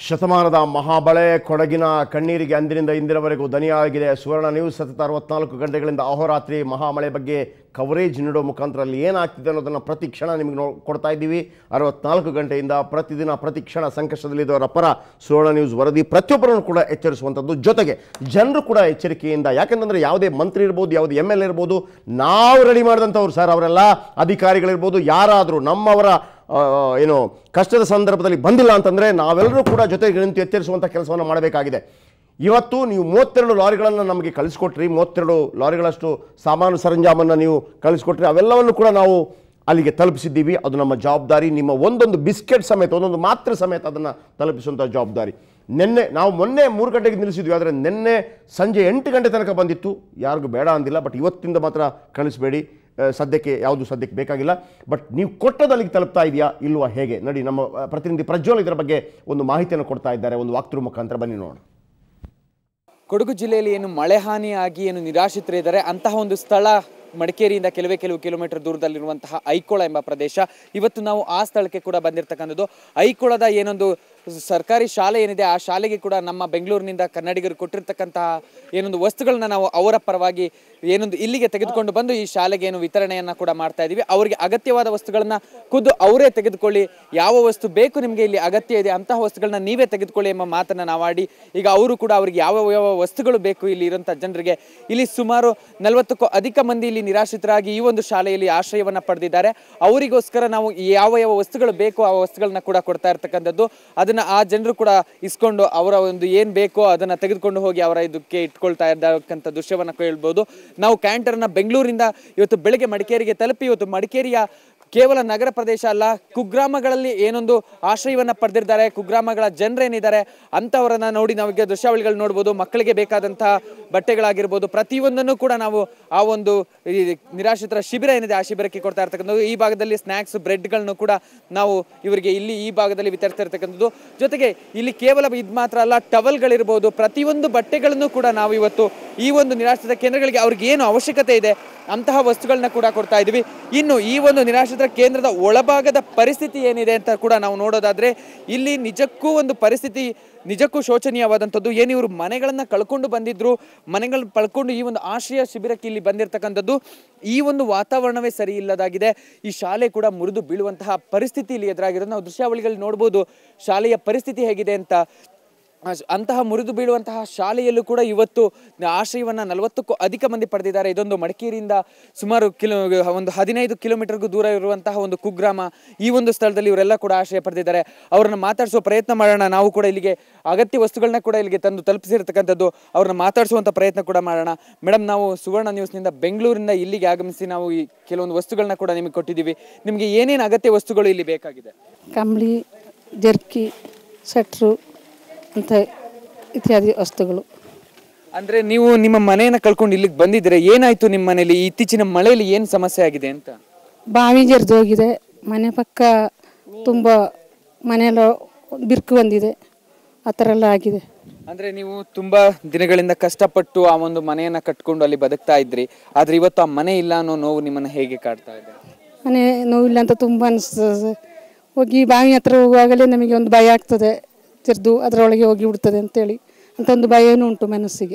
ಶತಮಾನದ ಮಹಾಬಳೆ ಕೊಡಗಿನ ಕಣ್ಣೀರಿಗೆ ಅಂದಿನಿಂದ ಇಂದಿನವರೆಗೂ ದನಿಯಾಗಿದೆ. ಸುವರ್ಣ ನ್ಯೂಸ್ ಸತತ 64 ಗಂಟೆಗಳಿಂದ ಅಹೋರಾತ್ರಿ ಮಹಾಮಳೆ ಬಗ್ಗೆ ಕವರೇಜ್ ನೀಡೋ ಮುಖಾಂತರ ಅಲ್ಲಿ ಏನಾಗ್ತಿದೆ ಅನ್ನೋದನ್ನು ಪ್ರತಿ ಕ್ಷಣ ನಿಮಗೆ ಕೊಡ್ತಾ ಇದ್ದೀವಿ. 64 ಗಂಟೆಯಿಂದ ಪ್ರತಿದಿನ ಪ್ರತಿ ಕ್ಷಣ ಸಂಕಷ್ಟದಲ್ಲಿದ್ದವರ ಪರ ಸುವರ್ಣ ನ್ಯೂಸ್ ವರದಿ ಪ್ರತಿಯೊಬ್ಬರನ್ನು ಕೂಡ ಎಚ್ಚರಿಸುವಂಥದ್ದು. ಜೊತೆಗೆ ಜನರು ಕೂಡ ಎಚ್ಚರಿಕೆಯಿಂದ, ಯಾಕೆಂತಂದರೆ ಯಾವುದೇ ಮಂತ್ರಿ ಇರ್ಬೋದು, ಯಾವುದೇ MLA ಇರ್ಬೋದು, ನಾವು ರೆಡಿ ಮಾಡಿದಂಥವ್ರು ಸರ್, ಅವರೆಲ್ಲ ಅಧಿಕಾರಿಗಳಿರ್ಬೋದು, ಯಾರಾದರೂ ನಮ್ಮವರ ಏನು ಕಷ್ಟದ ಸಂದರ್ಭದಲ್ಲಿ ಬಂದಿಲ್ಲ ಅಂತಂದರೆ ನಾವೆಲ್ಲರೂ ಕೂಡ ಜೊತೆಗೆ ನಿಂತು ಎಚ್ಚರಿಸುವಂಥ ಕೆಲಸವನ್ನು ಮಾಡಬೇಕಾಗಿದೆ. ಇವತ್ತು ನೀವು 32 ಲಾರಿಗಳನ್ನು ನಮಗೆ ಕಳಿಸ್ಕೊಟ್ರಿ, 32 ಲಾರಿಗಳಷ್ಟು ಸಾಮಾನು ಸರಂಜಾಮನ್ನು ನೀವು ಕಳಿಸ್ಕೊಟ್ರಿ. ಅವೆಲ್ಲವನ್ನು ಕೂಡ ನಾವು ಅಲ್ಲಿಗೆ ತಲುಪಿಸಿದ್ದೀವಿ. ಅದು ನಮ್ಮ ಜವಾಬ್ದಾರಿ. ನಿಮ್ಮ ಒಂದೊಂದು ಬಿಸ್ಕೆಟ್ ಸಮೇತ, ಒಂದೊಂದು ಮಾತ್ರೆ ಸಮೇತ ಅದನ್ನು ತಲುಪಿಸುವಂಥ ಜವಾಬ್ದಾರಿ. ಮೊನ್ನೆ 3 ಗಂಟೆಗೆ ನಿಲ್ಲಿಸಿದ್ವಿ, ಆದರೆ ನಿನ್ನೆ ಸಂಜೆ 8 ಗಂಟೆ ತನಕ ಬಂದಿತ್ತು. ಯಾರಿಗೂ ಬೇಡ ಅಂದಿಲ್ಲ. ಬಟ್ ಇವತ್ತಿಂದ ಮಾತ್ರ ಕಳಿಸಬೇಡಿ, ಸದ್ಯಕ್ಕೆ ಬೇಕಾಗಿಲ್ಲ. ಬಟ್ ನೀವು ಕೊಟ್ಟದ್ದು ಅಲ್ಲಿಗೆ ತಲುಪ್ತಾ ಇದೆಯಾ ಇಲ್ವಾ, ಹೇಗೆ ನೋಡಿ. ನಮ್ಮ ಪ್ರತಿನಿಧಿ ಪ್ರಜ್ವಲ್ ಇದರ ಬಗ್ಗೆ ಒಂದು ಮಾಹಿತಿಯನ್ನು ಕೊಡ್ತಾ ಇದ್ದಾರೆ, ಒಂದು ವಾಕ್ತೃ ಮುಖಾಂತರ. ಬನ್ನಿ ನೋಡೋಣ. ಕೊಡಗು ಜಿಲ್ಲೆಯಲ್ಲಿ ಏನು ಮಳೆ ಹಾನಿಯಾಗಿ ಏನು ನಿರಾಶ್ರಿತರಿದ್ದಾರೆ ಅಂತಹ ಒಂದು ಸ್ಥಳ ಮಡಿಕೇರಿಯಿಂದ ಕೆಲವು ಕಿಲೋಮೀಟರ್ ದೂರದಲ್ಲಿರುವಂತಹ ಐಕೋಳ ಎಂಬ ಪ್ರದೇಶ. ಇವತ್ತು ನಾವು ಆ ಸ್ಥಳಕ್ಕೆ ಕೂಡ ಬಂದಿರತಕ್ಕಂಥದ್ದು. ಐಕೋಳದ ಏನೊಂದು ಸರ್ಕಾರಿ ಶಾಲೆ ಏನಿದೆ, ಆ ಶಾಲೆಗೆ ಕೂಡ ನಮ್ಮ ಬೆಂಗಳೂರಿನಿಂದ ಕನ್ನಡಿಗರು ಕೊಟ್ಟಿರ್ತಕ್ಕಂತಹ ಏನೊಂದು ವಸ್ತುಗಳನ್ನ ನಾವು ಅವರ ಪರವಾಗಿ ಏನೊಂದು ಇಲ್ಲಿಗೆ ತೆಗೆದುಕೊಂಡು ಬಂದು ಈ ಶಾಲೆಗೆ ಏನು ವಿತರಣೆಯನ್ನು ಕೂಡ ಮಾಡ್ತಾ ಇದ್ದೀವಿ. ಅವರಿಗೆ ಅಗತ್ಯವಾದ ವಸ್ತುಗಳನ್ನ ಖುದ್ದು ಅವರೇ ತೆಗೆದುಕೊಳ್ಳಿ, ಯಾವ ವಸ್ತು ಬೇಕು ನಿಮಗೆ ಇಲ್ಲಿ ಅಗತ್ಯ ಇದೆ ಅಂತಹ ವಸ್ತುಗಳನ್ನ ನೀವೇ ತೆಗೆದುಕೊಳ್ಳಿ ಎಂಬ ಮಾತನ್ನು ನಾವಾಡಿ ಈಗ ಅವರು ಕೂಡ ಅವರಿಗೆ ಯಾವ ವಸ್ತುಗಳು ಬೇಕು ಇಲ್ಲಿ ಇರುವಂಥ ಜನರಿಗೆ. ಇಲ್ಲಿ ಸುಮಾರು 40ಕ್ಕೂ ಅಧಿಕ ಮಂದಿ ಇಲ್ಲಿ ನಿರಾಶ್ರಿತರಾಗಿ ಈ ಒಂದು ಶಾಲೆಯಲ್ಲಿ ಆಶ್ರಯವನ್ನು ಪಡೆದಿದ್ದಾರೆ. ಅವರಿಗೋಸ್ಕರ ನಾವು ಯಾವ ವಸ್ತುಗಳು ಬೇಕು ಆ ವಸ್ತುಗಳನ್ನ ಕೂಡ ಕೊಡ್ತಾ ಇರ್ತಕ್ಕಂಥದ್ದು. ಅದನ್ನ ಆ ಜನರು ಕೂಡ ಇಸ್ಕೊಂಡು ಅವರ ಒಂದು ಏನ್ ಬೇಕೋ ಅದನ್ನ ತೆಗೆದುಕೊಂಡು ಹೋಗಿ ಅವರ ಇದಕ್ಕೆ ಇಟ್ಕೊಳ್ತಾ ಇರ್ತಕ್ಕಂಥ ದೃಶ್ಯವನ್ನ ಕೇಳ್ಬೋದು. ನಾವು ಕ್ಯಾಂಟರ್ನ ಬೆಂಗಳೂರಿಂದ ಇವತ್ತು ಬೆಳಗ್ಗೆ ಮಡಿಕೇರಿಗೆ ತಲುಪಿ, ಇವತ್ತು ಮಡಿಕೇರಿಯ ಕೇವಲ ನಗರ ಪ್ರದೇಶ ಅಲ್ಲ, ಕುಗ್ರಾಮಗಳಲ್ಲಿ ಏನೊಂದು ಆಶ್ರಯವನ್ನ ಪಡೆದಿದ್ದಾರೆ, ಕುಗ್ರಾಮಗಳ ಜನರೇನಿದ್ದಾರೆ ಅಂಥವರನ್ನ ನೋಡಿ ನಾವೀಗ ದೃಶ್ಯಾವಳಿಗಳು ನೋಡ್ಬೋದು. ಮಕ್ಕಳಿಗೆ ಬೇಕಾದಂತಹ ಬಟ್ಟೆಗಳಾಗಿರ್ಬೋದು, ಪ್ರತಿಯೊಂದನ್ನು ಕೂಡ ನಾವು ಆ ಒಂದು ನಿರಾಶ್ರಿತರ ಶಿಬಿರ ಏನಿದೆ ಆ ಶಿಬಿರಕ್ಕೆ ಕೊಡ್ತಾ ಇರ್ತಕ್ಕಂಥದ್ದು. ಈ ಭಾಗದಲ್ಲಿ ಸ್ನ್ಯಾಕ್ಸ್, ಬ್ರೆಡ್ಗಳನ್ನು ಕೂಡ ನಾವು ಇವರಿಗೆ ಇಲ್ಲಿ ಈ ಭಾಗದಲ್ಲಿ ವಿತರಿಸ್ತಾ ಇರ್ತಕ್ಕಂಥದ್ದು. ಜೊತೆಗೆ ಇಲ್ಲಿ ಕೇವಲ ಇದು ಮಾತ್ರ ಅಲ್ಲ, ಟವಲ್ಗಳಿರ್ಬೋದು, ಪ್ರತಿಯೊಂದು ಬಟ್ಟೆಗಳನ್ನು ಕೂಡ ನಾವು ಇವತ್ತು ಈ ಒಂದು ನಿರಾಶ್ರಿತ ಕೇಂದ್ರಗಳಿಗೆ ಅವ್ರಿಗೆ ಏನು ಅವಶ್ಯಕತೆ ಇದೆ ಅಂತಹ ವಸ್ತುಗಳನ್ನ ಕೂಡ ಕೊಡ್ತಾ ಇದ್ದೀವಿ. ಇನ್ನು ಈ ಒಂದು ನಿರಾಶ್ರಿತ ಕೇಂದ್ರದ ಒಳಭಾಗದ ಪರಿಸ್ಥಿತಿ ಏನಿದೆ ಅಂತ ಕೂಡ ನಾವು ನೋಡೋದಾದ್ರೆ, ಇಲ್ಲಿ ನಿಜಕ್ಕೂ ಒಂದು ಪರಿಸ್ಥಿತಿ ನಿಜಕ್ಕೂ ಶೋಚನೀಯವಾದಂಥದ್ದು. ಏನು ಇವರು ಮನೆಗಳನ್ನ ಕಳ್ಕೊಂಡು ಬಂದಿದ್ರು, ಮನೆಗಳನ್ನ ಕಳ್ಕೊಂಡು ಈ ಒಂದು ಆಶ್ರಯ ಶಿಬಿರಕ್ಕೆ ಇಲ್ಲಿ ಬಂದಿರತಕ್ಕಂಥದ್ದು. ಈ ಒಂದು ವಾತಾವರಣವೇ ಸರಿ ಇಲ್ಲದಾಗಿದೆ. ಈ ಶಾಲೆ ಕೂಡ ಮುರಿದು ಬೀಳುವಂತಹ ಪರಿಸ್ಥಿತಿ ಇಲ್ಲಿ ಎದುರಾಗಿರೋದು ನಾವು ದೃಶ್ಯಾವಳಿಗಳು ನೋಡ್ಬೋದು. ಶಾಲೆಯ ಪರಿಸ್ಥಿತಿ ಹೇಗಿದೆ ಅಂತ. ಅಂತಹ ಮುರಿದು ಬೀಳುವಂತಹ ಶಾಲೆಯಲ್ಲೂ ಕೂಡ ಇವತ್ತು ಆಶ್ರಯವನ್ನ 40ಕ್ಕೂ ಅಧಿಕ ಮಂದಿ ಪಡೆದಿದ್ದಾರೆ. ಇದೊಂದು ಮಡಿಕೇರಿಯಿಂದ ಸುಮಾರು ಒಂದು 15 ಕಿಲೋಮೀಟರ್ಗೂ ದೂರ ಇರುವಂತಹ ಒಂದು ಕುಗ್ರಾಮ. ಈ ಒಂದು ಸ್ಥಳದಲ್ಲಿ ಇವರೆಲ್ಲ ಕೂಡ ಆಶ್ರಯ ಪಡೆದಿದ್ದಾರೆ. ಅವರನ್ನ ಮಾತಾಡಿಸುವ ಪ್ರಯತ್ನ ಮಾಡೋಣ. ನಾವು ಕೂಡ ಇಲ್ಲಿಗೆ ಅಗತ್ಯ ವಸ್ತುಗಳನ್ನ ಕೂಡ ಇಲ್ಲಿಗೆ ತಂದು ತಲುಪಿಸಿರ್ತಕ್ಕಂಥದ್ದು. ಅವ್ರನ್ನ ಮಾತಾಡಿಸುವಂಥ ಪ್ರಯತ್ನ ಕೂಡ ಮಾಡೋಣ. ಮೇಡಮ್, ನಾವು ಸುವರ್ಣ ನ್ಯೂಸ್ನಿಂದ ಬೆಂಗಳೂರಿಂದ ಇಲ್ಲಿಗೆ ಆಗಮಿಸಿ ನಾವು ಈ ಕೆಲವೊಂದು ವಸ್ತುಗಳನ್ನ ಕೂಡ ನಿಮಗೆ ಕೊಟ್ಟಿದ್ದೀವಿ. ನಿಮಗೆ ಏನೇನು ಅಗತ್ಯ ವಸ್ತುಗಳು ಇಲ್ಲಿ ಬೇಕಾಗಿದೆ? ಕಂಬಳಿ, ಜರ್ಕಿ, ಸೆಟ್ರು ಅಂತ ಇತ್ಯಾದಿ ವಸ್ತುಗಳು. ಅಂದ್ರೆ ನೀವು ನಿಮ್ಮ ಮನೆಯನ್ನ ಕಳ್ಕೊಂಡು ಇಲ್ಲಿಗೆ ಬಂದಿದ್ರೆ ಏನಾಯ್ತು? ನಿಮ್ಮ ಮನೆಯಲ್ಲಿ ಇತ್ತೀಚಿನ ಮಳೆಯಲ್ಲಿ ಏನು ಸಮಸ್ಯೆ ಆಗಿದೆ ಅಂತ? ಬಾವಿ ಜರಿದು ಹೋಗಿದೆ, ಮನೆ ಪಕ್ಕ ತುಂಬ ಮನೆಯೆಲ್ಲ ಬಿರುಕು ಬಂದಿದೆ, ಆ ಥರ ಎಲ್ಲ ಆಗಿದೆ. ಅಂದ್ರೆ ನೀವು ತುಂಬಾ ದಿನಗಳಿಂದ ಕಷ್ಟಪಟ್ಟು ಆ ಒಂದು ಮನೆಯನ್ನ ಕಟ್ಕೊಂಡು ಅಲ್ಲಿ ಬದುಕ್ತಾ ಇದ್ರಿ, ಆದ್ರೆ ಇವತ್ತು ಆ ಮನೆ ಇಲ್ಲ ಅನ್ನೋ ನೋವು ನಿಮ್ಮನ್ನ ಹೇಗೆ ಕಾಡ್ತಾ ಇದೆ? ಮನೆ ನೋವಿಲ್ಲ ಅಂತ ತುಂಬ ಅನಿಸ್ತದೆ. ಹೋಗಿ ಬಾವಿ ಹತ್ರ ಹೋಗುವಾಗಲೇ ನಮಗೆ ಒಂದು ಭಯ ಆಗ್ತದೆ, ಜರಿದು ಅದರೊಳಗೆ ಹೋಗಿ ಬಿಡ್ತದೆ ಅಂತೇಳಿ ಅಂತ ಒಂದು ಭಯನೂ ಉಂಟು ಮನಸ್ಸಿಗೆ.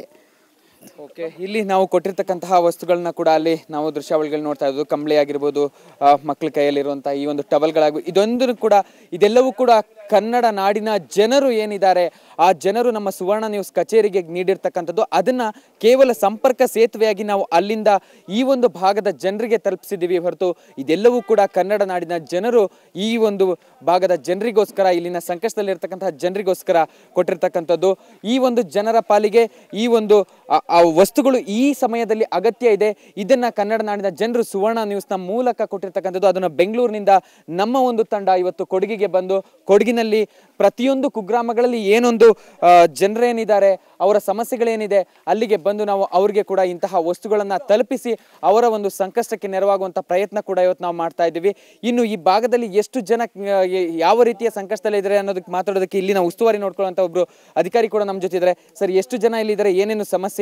ಓಕೆ, ಇಲ್ಲಿ ನಾವು ಕೊಟ್ಟಿರ್ತಕ್ಕಂತಹ ವಸ್ತುಗಳನ್ನ ಕೂಡ ಅಲ್ಲಿ ನಾವು ದೃಶ್ಯಾವಳಿಗಳು ನೋಡ್ತಾ ಇರೋದು. ಕಂಬಳಿ ಆಗಿರ್ಬೋದು, ಮಕ್ಕಳ ಕೈಯಲ್ಲಿರುವಂತಹ ಈ ಒಂದು ಟವಲ್ಗಳಾಗ್ಬೋದು, ಇದೆಲ್ಲವೂ ಕೂಡ ಕನ್ನಡ ನಾಡಿನ ಜನರು ಏನಿದ್ದಾರೆ ಆ ಜನರು ನಮ್ಮ ಸುವರ್ಣ ನ್ಯೂಸ್ ಕಚೇರಿಗೆ ನೀಡಿರ್ತಕ್ಕಂಥದ್ದು. ಅದನ್ನ ಕೇವಲ ಸಂಪರ್ಕ ಸೇತುವೆಯಾಗಿ ನಾವು ಅಲ್ಲಿಂದ ಈ ಒಂದು ಭಾಗದ ಜನರಿಗೆ ತಲುಪಿಸಿದ್ದೀವಿ ಹೊರತು ಇದೆಲ್ಲವೂ ಕೂಡ ಕನ್ನಡ ನಾಡಿನ ಜನರು ಈ ಒಂದು ಭಾಗದ ಜನರಿಗೋಸ್ಕರ, ಇಲ್ಲಿನ ಸಂಕಷ್ಟದಲ್ಲಿರ್ತಕ್ಕಂತಹ ಜನರಿಗೋಸ್ಕರ ಕೊಟ್ಟಿರ್ತಕ್ಕಂಥದ್ದು. ಈ ಒಂದು ಜನರ ಪಾಲಿಗೆ ಈ ಒಂದು ವಸ್ತುಗಳು ಈ ಸಮಯದಲ್ಲಿ ಅಗತ್ಯ ಇದೆ. ಇದನ್ನ ಕನ್ನಡ ನಾಡಿನ ಜನರು ಸುವರ್ಣ ನ್ಯೂಸ್ನ ಮೂಲಕ ಕೊಟ್ಟಿರ್ತಕ್ಕಂಥದ್ದು. ಅದನ್ನು ಬೆಂಗಳೂರಿನಿಂದ ನಮ್ಮ ಒಂದು ತಂಡ ಇವತ್ತು ಕೊಡಗಿಗೆ ಬಂದು, ಕೊಡಗಿನಲ್ಲಿ ಪ್ರತಿಯೊಂದು ಕುಗ್ರಾಮಗಳಲ್ಲಿ ಏನೊಂದು ಜನರೇನಿದ್ದಾರೆ ಅವರ ಸಮಸ್ಯೆಗಳೇನಿದೆ ಅಲ್ಲಿಗೆ ಬಂದು ನಾವು ಅವರಿಗೆ ಕೂಡ ಇಂತಹ ವಸ್ತುಗಳನ್ನ ತಲುಪಿಸಿ ಅವರ ಒಂದು ಸಂಕಷ್ಟಕ್ಕೆ ನೆರವಾಗುವಂಥ ಪ್ರಯತ್ನ ಕೂಡ ಇವತ್ತು ನಾವು ಮಾಡ್ತಾ ಇದ್ದೀವಿ. ಇನ್ನು ಈ ಭಾಗದಲ್ಲಿ ಎಷ್ಟು ಜನ ಯಾವ ರೀತಿಯ ಸಂಕಷ್ಟದಲ್ಲಿ ಇದ್ದಾರೆ ಅನ್ನೋದಕ್ಕೆ ಮಾತಾಡೋದಕ್ಕೆ ಇಲ್ಲಿನ ಉಸ್ತುವಾರಿ ನೋಡ್ಕೊಳ್ಳುವಂಥ ಒಬ್ರು ಅಧಿಕಾರಿ ಕೂಡ ನಮ್ಮ ಜೊತೆ ಇದ್ದಾರೆ. ಸರ್, ಎಷ್ಟು ಜನ ಇಲ್ಲಿದ್ದಾರೆ, ಏನೇನು ಸಮಸ್ಯೆ ಇದೆ ಸರ್?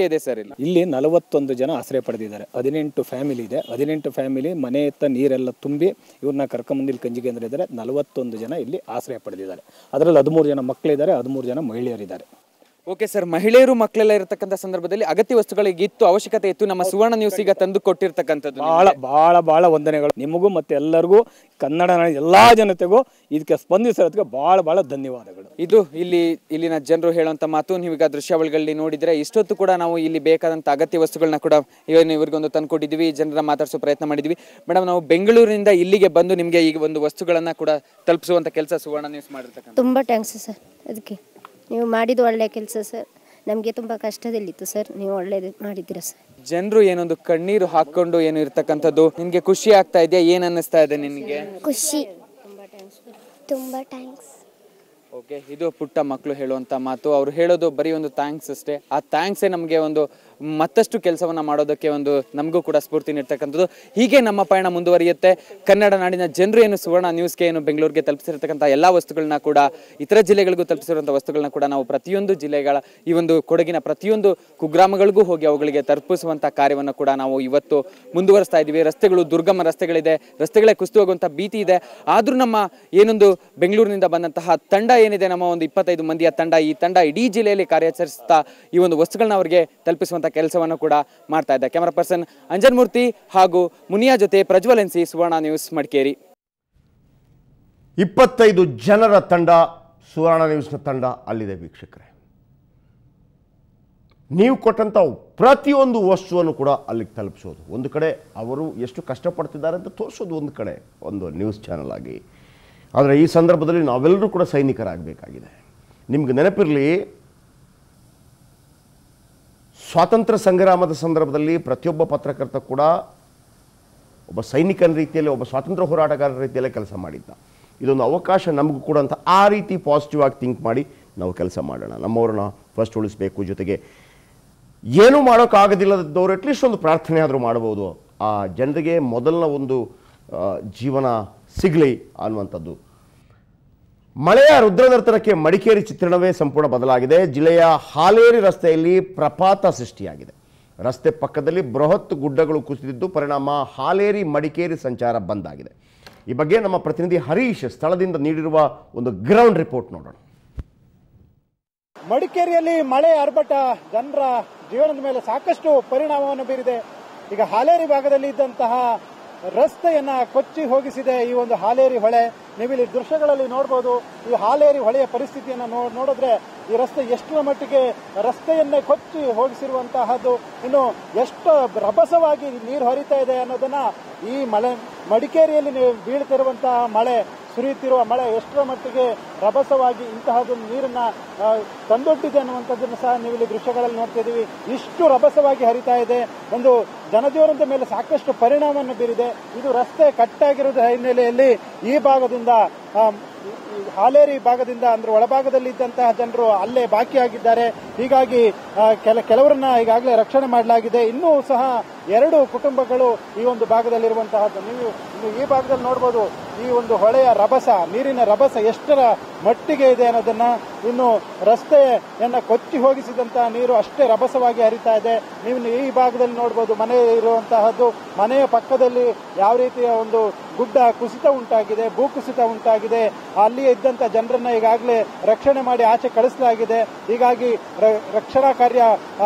ಇಲ್ಲಿ 41 ಜನ ಆಶ್ರಯ ಪಡೆದಿದ್ದಾರೆ. 18 ಫ್ಯಾಮಿಲಿ ಇದೆ. 18 ಫ್ಯಾಮಿಲಿ ಮನೆ ಎತ್ತ ನೀರೆಲ್ಲ ತುಂಬಿ ಇವ್ರನ್ನ ಕರ್ಕೊಂಬಂದು ಇಲ್ಲಿ ಕಂಜಿ ಕೇಂದ್ರ ಇದ್ದಾರೆ. 41 ಜನ ಇಲ್ಲಿ ಆಶ್ರಯ ಪಡೆದಿದ್ದಾರೆ. ಅದರಲ್ಲಿ 13 ಜನ ಮಕ್ಕಳಿದ್ದಾರೆ, 13 ಜನ ಮಹಿಳೆಯರಿದ್ದಾರೆ. ಓಕೆ ಸರ್, ಮಹಿಳೆಯರು ಮಕ್ಕಳೆಲ್ಲ ಇರತಕ್ಕಂಥ ಸಂದರ್ಭದಲ್ಲಿ ಅಗತ್ಯ ವಸ್ತುಗಳಿಗೆ ಇತ್ತು, ಅವಶ್ಯಕತೆ ಇತ್ತು. ನಮ್ಮ ಸುವರ್ಣ ನ್ಯೂಸ್ ಈಗ ತಂದು ಕೊಟ್ಟಿರ್ತಕ್ಕಂಥದ್ದು ಬಹಳ ವಂದನೆಗಳು ನಿಮಗೂ ಮತ್ತೆ ಎಲ್ಲರಿಗೂ, ಕನ್ನಡ ಎಲ್ಲಾ ಜನತೆಗೂ ಇದಕ್ಕೆ ಸ್ಪಂದಿಸೋದಕ್ಕೆ ಬಹಳ ಧನ್ಯವಾದಗಳು. ಇದು ಇಲ್ಲಿನ ಜನರು ಹೇಳುವಂತ ಮಾತು. ನೀವೀಗ ದೃಶ್ಯಾವಳಿಗಳಲ್ಲಿ ನೋಡಿದ್ರೆ ಇಷ್ಟೊತ್ತು ಕೂಡ ನಾವು ಇಲ್ಲಿ ಬೇಕಾದಂತ ಅಗತ್ಯ ವಸ್ತುಗಳನ್ನ ಕೂಡ ಇವರಿಗೊಂದು ತಂದ್ಕೊಟ್ಟಿದ್ವಿ, ಜನರ ಮಾತಾಡಿಸೋ ಪ್ರಯತ್ನ ಮಾಡಿದ್ವಿ. ಮೇಡಮ್, ನಾವು ಬೆಂಗಳೂರಿನಿಂದ ಇಲ್ಲಿಗೆ ಬಂದು ನಿಮಗೆ ಈ ಒಂದು ವಸ್ತುಗಳನ್ನ ಕೂಡ ತಲುಪಿಸುವಂತ ಕೆಲಸ ಸುವರ್ಣ ನ್ಯೂಸ್ ಮಾಡಿರ್ತಕ್ಕಂಥ. ತುಂಬಾ ಥ್ಯಾಂಕ್ಸ್ ಸರ್, ಅದಕ್ಕೆ ನೀವು ಮಾಡಿದ್ದು ಒಳ್ಳೆ ಕೆಲಸ ಸರ್. ನಮಗೆ ತುಂಬ ಕಷ್ಟದಲ್ಲಿತ್ತು ಸರ್, ನೀವು ಒಳ್ಳೇದು ಮಾಡಿದ್ದೀರಾ ಸರ್. ಜನರು ಏನೊಂದು ಕಣ್ಣೀರು ಹಾಕೊಂಡು ಏನು ಇರ್ತಕ್ಕಂಥದ್ದು, ನಿನ್ಗೆ ಖುಷಿ ಆಗ್ತಾ ಇದೆಯಾ? ಏನ್ ಅನ್ನಿಸ್ತಾ ಇದೆ ನಿನಗೆ? ಖುಷಿ, ತುಂಬ ಥ್ಯಾಂಕ್ಸ್. ಓಕೆ, ಇದು ಪುಟ್ಟ ಮಕ್ಕಳು ಹೇಳುವಂತ ಮಾತು. ಅವ್ರು ಹೇಳೋದು ಬರೀ ಒಂದು ಥ್ಯಾಂಕ್ಸ್ ಅಷ್ಟೇ. ಆ ಥ್ಯಾಂಕ್ಸೇ ನಮಗೆ ಒಂದು ಮತ್ತಷ್ಟು ಕೆಲಸವನ್ನ ಮಾಡೋದಕ್ಕೆ ಒಂದು ನಮಗೂ ಕೂಡ ಸ್ಫೂರ್ತಿ ನೀಡ್ತಕ್ಕಂಥದ್ದು. ಹೀಗೆ ನಮ್ಮ ಪಯಣ ಮುಂದುವರಿಯುತ್ತೆ. ಕನ್ನಡ ನಾಡಿನ ಜನರು ಏನು ಸುವರ್ಣ ನ್ಯೂಸ್ಗೆ ಏನು ಬೆಂಗಳೂರಿಗೆ ತಲುಪಿಸಿರ್ತಕ್ಕಂಥ ಎಲ್ಲ ವಸ್ತುಗಳನ್ನ ಕೂಡ, ಇತರ ಜಿಲ್ಲೆಗಳಿಗೂ ತಲುಪಿಸಿರುವಂಥ ವಸ್ತುಗಳನ್ನ ಕೂಡ ನಾವು ಪ್ರತಿಯೊಂದು ಜಿಲ್ಲೆಗಳ ಈ ಒಂದು ಕೊಡಗಿನ ಪ್ರತಿಯೊಂದು ಕುಗ್ರಾಮಗಳಿಗೂ ಹೋಗಿ ಅವುಗಳಿಗೆ ತಲುಪಿಸುವಂಥ ಕಾರ್ಯವನ್ನು ಕೂಡ ನಾವು ಇವತ್ತು ಮುಂದುವರಿಸ್ತಾ ಇದ್ದೀವಿ. ರಸ್ತೆಗಳು ದುರ್ಗಮ ರಸ್ತೆಗಳಿದೆ, ರಸ್ತೆಗಳೇ ಕುಸಿದು ಹೋಗುವಂಥ ಭೀತಿ ಇದೆ. ಆದರೂ ನಮ್ಮ ಏನೊಂದು ಬೆಂಗಳೂರಿನಿಂದ ಬಂದಂತಹ ತಂಡ ಏನಿದೆ, ನಮ್ಮ ಒಂದು 25 ಮಂದಿಯ ತಂಡ, ಈ ತಂಡ ಇಡೀ ಜಿಲ್ಲೆಯಲ್ಲಿ ಕಾರ್ಯಾಚರಿಸುತ್ತಾ ಈ ಒಂದು ವಸ್ತುಗಳನ್ನ ಅವರಿಗೆ ತಲುಪಿಸುವಂಥ ಕೆಲಸವನ್ನು ಕೂಡ ಮಾಡ್ತಾ ಇದೆ. ಕ್ಯಾಮರಾ ಪರ್ಸನ್ ಅಂಜನ್ ಮೂರ್ತಿ ಹಾಗೂ ಮುನಿಯಾ ಜೊತೆ ಪ್ರಜ್ವಲ್ ಎನ್ಸಿ, ಸುವರ್ಣ ನ್ಯೂಸ್, ಮಡಿಕೇರಿ. 25 ಜನರ ತಂಡ, ಸುವರ್ಣ ನ್ಯೂಸ್ನ ತಂಡ ಅಲ್ಲಿದೆ ವೀಕ್ಷಕರೇ. ನೀವು ಕೊಟ್ಟಂಥ ಪ್ರತಿಯೊಂದು ವಸ್ತುವನ್ನು ಕೂಡ ಅಲ್ಲಿಗೆ ತಲುಪಿಸೋದು ಒಂದು ಕಡೆ, ಅವರು ಎಷ್ಟು ಕಷ್ಟಪಡ್ತಿದ್ದಾರೆ ಅಂತ ತೋರಿಸೋದು ಒಂದು ಕಡೆ, ಒಂದು ನ್ಯೂಸ್ ಚಾನಲ್ ಆಗಿ. ಆದರೆ ಈ ಸಂದರ್ಭದಲ್ಲಿ ನಾವೆಲ್ಲರೂ ಕೂಡ ಸೈನಿಕರಾಗಬೇಕಾಗಿದೆ. ನಿಮ್ಗೆ ನೆನಪಿರಲಿ, ಸ್ವಾತಂತ್ರ್ಯ ಸಂಗ್ರಾಮದ ಸಂದರ್ಭದಲ್ಲಿ ಪ್ರತಿಯೊಬ್ಬ ಪತ್ರಕರ್ತ ಕೂಡ ಒಬ್ಬ ಸೈನಿಕನ ರೀತಿಯಲ್ಲಿ, ಒಬ್ಬ ಸ್ವಾತಂತ್ರ್ಯ ಹೋರಾಟಗಾರರ ರೀತಿಯಲ್ಲೇ ಕೆಲಸ ಮಾಡಿದ್ದ. ಇದೊಂದು ಅವಕಾಶ ನಮಗೂ ಕೂಡ ಅಂತ ಆ ರೀತಿ ಪಾಸಿಟಿವ್ ಆಗಿ ಥಿಂಕ್ ಮಾಡಿ ನಾವು ಕೆಲಸ ಮಾಡೋಣ. ನಮ್ಮವ್ರನ್ನ ಫಸ್ಟ್ ಉಳಿಸ್ಬೇಕು, ಜೊತೆಗೆ ಏನೂ ಮಾಡೋಕ್ಕಾಗೋದಿಲ್ಲದವರು ಅಟ್ಲೀಸ್ಟ್ ಒಂದು ಪ್ರಾರ್ಥನೆ ಆದರೂ ಮಾಡ್ಬೋದು, ಆ ಜನರಿಗೆ ಮೊದಲನ ಒಂದು ಜೀವನ ಸಿಗಲಿ ಅನ್ನುವಂಥದ್ದು. ಮಳೆಯ ರುದ್ರನರ್ತನಕ್ಕೆ ಮಡಿಕೇರಿ ಚಿತ್ರಣವೇ ಸಂಪೂರ್ಣ ಬದಲಾಗಿದೆ. ಜಿಲ್ಲೆಯ ಹಾಲೇರಿ ರಸ್ತೆಯಲ್ಲಿ ಪ್ರಪಾತ ಸೃಷ್ಟಿಯಾಗಿದೆ. ರಸ್ತೆ ಪಕ್ಕದಲ್ಲಿ ಬೃಹತ್ ಗುಡ್ಡಗಳು ಕುಸಿದಿದ್ದು ಪರಿಣಾಮ ಹಾಲೇರಿ ಮಡಿಕೇರಿ ಸಂಚಾರ ಬಂದ್ ಆಗಿದೆ. ಈ ಬಗ್ಗೆ ನಮ್ಮ ಪ್ರತಿನಿಧಿ ಹರೀಶ್ ಸ್ಥಳದಿಂದ ನೀಡಿರುವ ಒಂದು ಗ್ರೌಂಡ್ ರಿಪೋರ್ಟ್ ನೋಡೋಣ. ಮಡಿಕೇರಿಯಲ್ಲಿ ಮಳೆ ಆರ್ಭಟ ಜನರ ಜೀವನದ ಮೇಲೆ ಸಾಕಷ್ಟು ಪರಿಣಾಮವನ್ನು ಬೀರಿದೆ. ಈಗ ಹಾಲೇರಿ ಭಾಗದಲ್ಲಿ ಇದ್ದಂತಹ ರಸ್ತೆಯನ್ನ ಕೊಚ್ಚಿ ಹೋಗಿಸಿದೆ ಈ ಒಂದು ಹಾಲೇರಿ ಹೊಳೆ. ನೀವಿಲ್ಲಿ ದೃಶ್ಯಗಳಲ್ಲಿ ನೋಡಬಹುದು. ಈ ಹಾಲೇರಿ ಹೊಳೆಯ ಪರಿಸ್ಥಿತಿಯನ್ನು ನೋಡಿದ್ರೆ ಈ ರಸ್ತೆ ಎಷ್ಟರ ಮಟ್ಟಿಗೆ ರಸ್ತೆಯನ್ನೇ ಕೊಚ್ಚಿ ಹೋಗಿಸಿರುವಂತಹದ್ದು, ಇನ್ನು ಎಷ್ಟು ರಭಸವಾಗಿ ನೀರು ಹರಿತಾ ಇದೆ ಅನ್ನೋದನ್ನ ಈ ಮಡಿಕೇರಿಯಲ್ಲಿ ಬೀಳ್ತಿರುವಂತಹ ಮಳೆ, ಸುರಿಯುತ್ತಿರುವ ಮಳೆ ಎಷ್ಟರ ಮಟ್ಟಿಗೆ ರಭಸವಾಗಿ ಇಂತಹದ್ದು ನೀರನ್ನ ತಂದೊಡ್ಡಿದೆ ಅನ್ನುವಂಥದ್ದನ್ನು ಸಹ ನೀವು ಇಲ್ಲಿ ದೃಶ್ಯಗಳಲ್ಲಿ ನೋಡ್ತಾ ಇದ್ದೀವಿ. ಇಷ್ಟು ರಭಸವಾಗಿ ಹರಿತಾ ಇದೆ. ಒಂದು ಜನಜೀವನದ ಮೇಲೆ ಸಾಕಷ್ಟು ಪರಿಣಾಮವನ್ನು ಬೀರಿದೆ. ಇದು ರಸ್ತೆ ಕಟ್ಟಾಗಿರೋದ್ರ ಹಿನ್ನೆಲೆಯಲ್ಲಿ ಈ ಭಾಗದಿಂದ ಹಾಲೇರಿ ಭಾಗದಿಂದ ಅಂದ್ರೆ ಒಳಭಾಗದಲ್ಲಿ ಇದ್ದಂತಹ ಜನರು ಅಲ್ಲೇ ಬಾಕಿಯಾಗಿದ್ದಾರೆ. ಹೀಗಾಗಿ ಕೆಲವರನ್ನ ಈಗಾಗಲೇ ರಕ್ಷಣೆ ಮಾಡಲಾಗಿದೆ. ಇನ್ನೂ ಸಹ 2 ಕುಟುಂಬಗಳು ಈ ಒಂದು ಭಾಗದಲ್ಲಿರುವಂತಹದ್ದು. ನೀವು ಈ ಭಾಗದಲ್ಲಿ ನೋಡಬಹುದು. ಈ ಒಂದು ಹೊಳೆಯ ರಭಸ, ನೀರಿನ ರಭಸ ಎಷ್ಟರ ಮಟ್ಟಿಗೆ ಇದೆ ಅನ್ನೋದನ್ನ, ಇನ್ನು ರಸ್ತೆಯನ್ನ ಕೊಚ್ಚಿ ಹೋಗಿಸಿದಂತಹ ನೀರು ಅಷ್ಟೇ ರಭಸವಾಗಿ ಹರಿತಾ ಇದೆ. ನೀವು ಈ ಭಾಗದಲ್ಲಿ ನೋಡಬಹುದು. ಮನೆ ಇರುವಂತಹದ್ದು, ಮನೆಯ ಪಕ್ಕದಲ್ಲಿ ಯಾವ ರೀತಿಯ ಒಂದು ಗುಡ್ಡ ಕುಸಿತ ಉಂಟಾಗಿದೆ, ಭೂಕುಸಿತ ಉಂಟಾಗಿದೆ. ಅಲ್ಲಿ ಇದ್ದಂತ ಜನರನ್ನ ಈಗಾಗಲೇ ರಕ್ಷಣೆ ಮಾಡಿ ಆಚೆ ಕಳಿಸಲಾಗಿದೆ. ಹೀಗಾಗಿ ರಕ್ಷಣಾ ಕಾರ್ಯ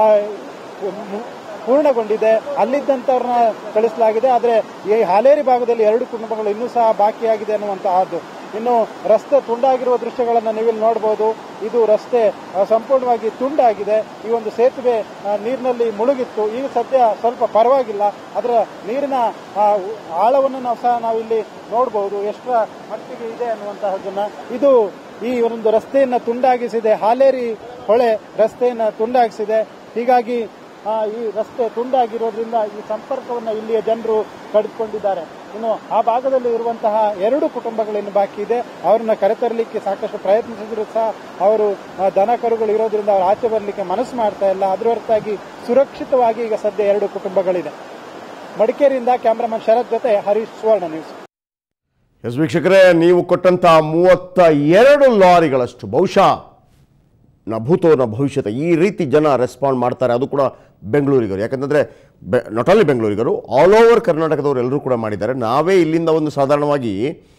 ಪೂರ್ಣಗೊಂಡಿದೆ. ಅಲ್ಲಿದ್ದಂಥವ್ರನ್ನ ಕಳಿಸಲಾಗಿದೆ. ಆದರೆ ಈ ಹಾಲೇರಿ ಭಾಗದಲ್ಲಿ 2 ಕುಟುಂಬಗಳು ಇನ್ನೂ ಸಹ ಬಾಕಿಯಾಗಿದೆ ಅನ್ನುವಂತಹದ್ದು. ಇನ್ನು ರಸ್ತೆ ತುಂಡಾಗಿರುವ ದೃಶ್ಯಗಳನ್ನು ನೀವಿಲ್ಲಿ ನೋಡಬಹುದು. ಇದು ರಸ್ತೆ ಸಂಪೂರ್ಣವಾಗಿ ತುಂಡಾಗಿದೆ. ಈ ಒಂದು ಸೇತುವೆ ನೀರಿನಲ್ಲಿ ಮುಳುಗಿತ್ತು. ಈಗ ಸದ್ಯ ಸ್ವಲ್ಪ ಪರವಾಗಿಲ್ಲ. ಅದರ ನೀರಿನ ಆಳವನ್ನು ನಾವು ಇಲ್ಲಿ ನೋಡಬಹುದು, ಎಷ್ಟರ ಮಟ್ಟಿಗೆ ಇದೆ ಅನ್ನುವಂತಹದ್ದನ್ನ. ಇದು ಈ ಒಂದು ರಸ್ತೆಯನ್ನ ತುಂಡಾಗಿಸಿದೆ. ಹಾಲೇರಿ ಹೊಳೆ ರಸ್ತೆಯನ್ನ ತುಂಡಾಗಿಸಿದೆ. ಹೀಗಾಗಿ ಈ ರಸ್ತೆ ತುಂಡಾಗಿರೋದ್ರಿಂದ ಈ ಸಂಪರ್ಕವನ್ನು ಇಲ್ಲಿಯ ಜನರು ಕಡಿದುಕೊಂಡಿದ್ದಾರೆ. ಇನ್ನು ಆ ಭಾಗದಲ್ಲಿ ಇರುವಂತಹ 2 ಕುಟುಂಬಗಳೇನು ಬಾಕಿ ಇದೆ, ಅವರನ್ನ ಕರೆತರಲಿಕ್ಕೆ ಸಾಕಷ್ಟು ಪ್ರಯತ್ನಿಸಿದ್ರು ಸಹ ಅವರು ದನ ಕರುಗಳು ಇರೋದ್ರಿಂದ ಅವರು ಆಚೆ ಬರಲಿಕ್ಕೆ ಮನಸ್ಸು ಮಾಡ್ತಾ ಇಲ್ಲ. ಅದರ ಹೊರತಾಗಿ ಸುರಕ್ಷಿತವಾಗಿ ಈಗ ಸದ್ಯ 2 ಕುಟುಂಬಗಳಿದೆ. ಮಡಿಕೇರಿಯಿಂದ ಕ್ಯಾಮರಾಮನ್ ಶರತ್ ಜೊತೆ ಹರೀಶ್, ಸುವರ್ಣ ನ್ಯೂಸ್. ವೀಕ್ಷಕರೇ, ನೀವು ಕೊಟ್ಟಂತ 32 ಲಾರಿಗಳಷ್ಟು ಬಹುಶಃ ನ ಭೂತೋ ನ ಭವಿಷ್ಯತ ಈ ರೀತಿ ಜನ ರೆಸ್ಪಾಂಡ್ ಮಾಡ್ತಾರೆ. ಅದು ಕೂಡ ಬೆಂಗಳೂರಿಗರು, ಯಾಕಂತಂದರೆ ನಾಟ್ ಓನ್ಲಿ ಬೆಂಗಳೂರಿಗರು, ಆಲ್ ಓವರ್ ಕರ್ನಾಟಕದವರು ಎಲ್ಲರೂ ಕೂಡ ಮಾಡಿದ್ದಾರೆ. ನಾವೇ ಇಲ್ಲಿಂದ ಒಂದು ಸಾಧಾರಣವಾಗಿ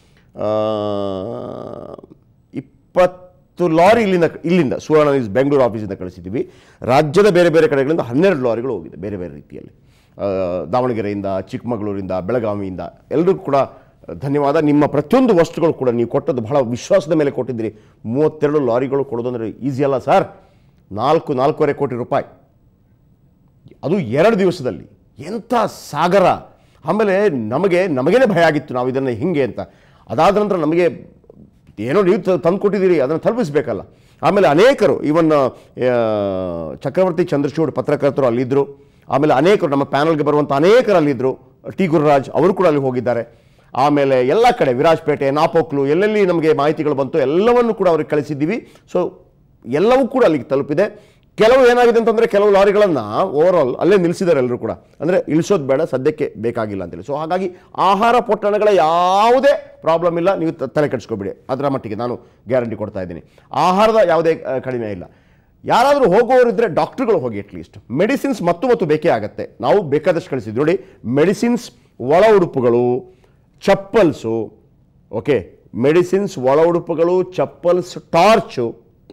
20 ಲಾರಿ ಇಲ್ಲಿಂದ ಸುವರ್ಣ ನ್ಯೂಸ್ ಬೆಂಗಳೂರು ಆಫೀಸಿಂದ ಕಳಿಸಿದ್ದೀವಿ. ರಾಜ್ಯದ ಬೇರೆ ಬೇರೆ ಕಡೆಗಳಿಂದ 12 ಲಾರಿಗಳು ಹೋಗಿದೆ ಬೇರೆ ಬೇರೆ ರೀತಿಯಲ್ಲಿ, ದಾವಣಗೆರೆಯಿಂದ, ಚಿಕ್ಕಮಗಳೂರಿಂದ, ಬೆಳಗಾವಿಯಿಂದ. ಎಲ್ಲರಿಗೂ ಕೂಡ ಧನ್ಯವಾದ. ನಿಮ್ಮ ಪ್ರತಿಯೊಂದು ವಸ್ತುಗಳು ಕೂಡ ನೀವು ಕೊಟ್ಟದ್ದು ಬಹಳ ವಿಶ್ವಾಸದ ಮೇಲೆ ಕೊಟ್ಟಿದ್ದೀರಿ. 32 ಲಾರಿಗಳು ಕೊಡೋದು ಅಂದರೆ ಈಸಿ ಅಲ್ಲ ಸರ್. 4.5 ಕೋಟಿ ರೂಪಾಯಿ, ಅದು 2 ದಿವಸದಲ್ಲಿ. ಎಂಥ ಸಾಗರ. ಆಮೇಲೆ ನಮಗೇನೆ ಭಯ ಆಗಿತ್ತು ನಾವು ಇದನ್ನು ಹಿಂಗೆ ಅಂತ. ಅದಾದ ನಂತರ ನಮಗೆ ಏನೋ ನೀವು ತಂದು ಕೊಟ್ಟಿದ್ದೀರಿ, ಅದನ್ನು ತಲುಪಿಸಬೇಕಲ್ಲ. ಆಮೇಲೆ ಅನೇಕರು, ಈವನ್ ಚಕ್ರವರ್ತಿ ಚಂದ್ರಚೂಡ್ ಪತ್ರಕರ್ತರು ಅಲ್ಲಿದ್ದರು. ಆಮೇಲೆ ಅನೇಕರು ನಮ್ಮ ಪ್ಯಾನಲ್ಗೆ ಬರುವಂಥ ಅನೇಕರು ಅಲ್ಲಿದ್ದರು. ಟಿ ಗುರುರಾಜ್ ಅವರು ಕೂಡ ಅಲ್ಲಿ ಹೋಗಿದ್ದಾರೆ. ಆಮೇಲೆ ಎಲ್ಲ ಕಡೆ ವಿರಾಜಪೇಟೆ, ನಾಪೋಕ್ಲು, ಎಲ್ಲೆಲ್ಲಿ ನಮಗೆ ಮಾಹಿತಿಗಳು ಬಂತು ಎಲ್ಲವನ್ನು ಕೂಡ ಅವ್ರಿಗೆ ಕಳಿಸಿದ್ದೀವಿ. ಸೊ ಎಲ್ಲವೂ ಕೂಡ ಅಲ್ಲಿಗೆ ತಲುಪಿದೆ. ಕೆಲವು ಏನಾಗಿದೆ ಅಂತಂದರೆ ಕೆಲವು ಲಾರಿಗಳನ್ನು ಓವರಾಲ್ ಅಲ್ಲೇ ನಿಲ್ಲಿಸಿದ್ದಾರೆ ಎಲ್ಲರೂ ಕೂಡ. ಅಂದರೆ ಇಳಿಸೋದು ಬೇಡ, ಸದ್ಯಕ್ಕೆ ಬೇಕಾಗಿಲ್ಲ ಅಂತೇಳಿ. ಸೊ ಹಾಗಾಗಿ ಆಹಾರ ಪೊಟ್ಟಣಗಳ ಯಾವುದೇ ಪ್ರಾಬ್ಲಮ್ ಇಲ್ಲ, ನೀವು ತಲೆ ಕೆಡಿಸ್ಕೊಬೇಡಿ. ಅದರ ಮಟ್ಟಿಗೆ ನಾನು ಗ್ಯಾರಂಟಿ ಕೊಡ್ತಾ ಇದ್ದೀನಿ. ಆಹಾರದ ಯಾವುದೇ ಕಡಿಮೆ ಇಲ್ಲ. ಯಾರಾದರೂ ಹೋಗೋರಿದ್ದರೆ ಡಾಕ್ಟ್ರುಗಳು ಹೋಗಿ, ಅಟ್ಲೀಸ್ಟ್ ಮೆಡಿಸಿನ್ಸ್ ಮತ್ತು ಬೇಕೇ ಆಗುತ್ತೆ. ನಾವು ಬೇಕಾದಷ್ಟು ಕಳಿಸಿದ್ವಿ ನೋಡಿ. ಮೆಡಿಸಿನ್ಸ್, ಒಳ ಉಡುಪುಗಳು, ಚಪ್ಪಲ್ಸು, ಓಕೆ, ಮೆಡಿಸಿನ್ಸ್, ಒಳ ಉಡುಪುಗಳು, ಚಪ್ಪಲ್ಸ್, ಟಾರ್ಚು,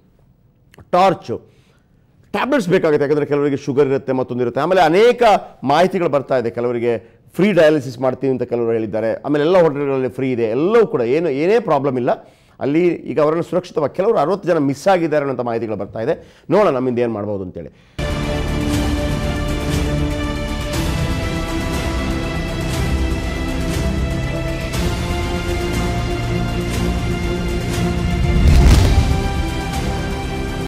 ಟ್ಯಾಬ್ಲೆಟ್ಸ್ ಬೇಕಾಗುತ್ತೆ. ಯಾಕಂದರೆ ಕೆಲವರಿಗೆ ಶುಗರ್ ಇರುತ್ತೆ, ಮತ್ತೊಂದಿರುತ್ತೆ. ಆಮೇಲೆ ಅನೇಕ ಮಾಹಿತಿಗಳು ಬರ್ತಾ ಇದೆ. ಕೆಲವರಿಗೆ ಫ್ರೀ ಡಯಾಲಿಸಿಸ್ ಮಾಡ್ತೀವಿ ಅಂತ ಕೆಲವರು ಹೇಳಿದ್ದಾರೆ. ಆಮೇಲೆ ಎಲ್ಲ ಹೋಟೆಲ್ಗಳಲ್ಲಿ ಫ್ರೀ ಇದೆ. ಎಲ್ಲವೂ ಕೂಡ ಏನೇ ಪ್ರಾಬ್ಲಮ್ ಇಲ್ಲ ಅಲ್ಲಿ. ಈಗ ಅವರನ್ನು ಸುರಕ್ಷಿತವಾಗಿ, ಕೆಲವರು 60 ಜನ ಮಿಸ್ ಆಗಿದ್ದಾರೆ ಅನ್ನೋಂಥ ಮಾಹಿತಿಗಳು ಬರ್ತಾ ಇದೆ. ನೋಡೋಣ ನಮ್ಮಿಂದ ಏನು ಮಾಡ್ಬೋದು ಅಂತೇಳಿ.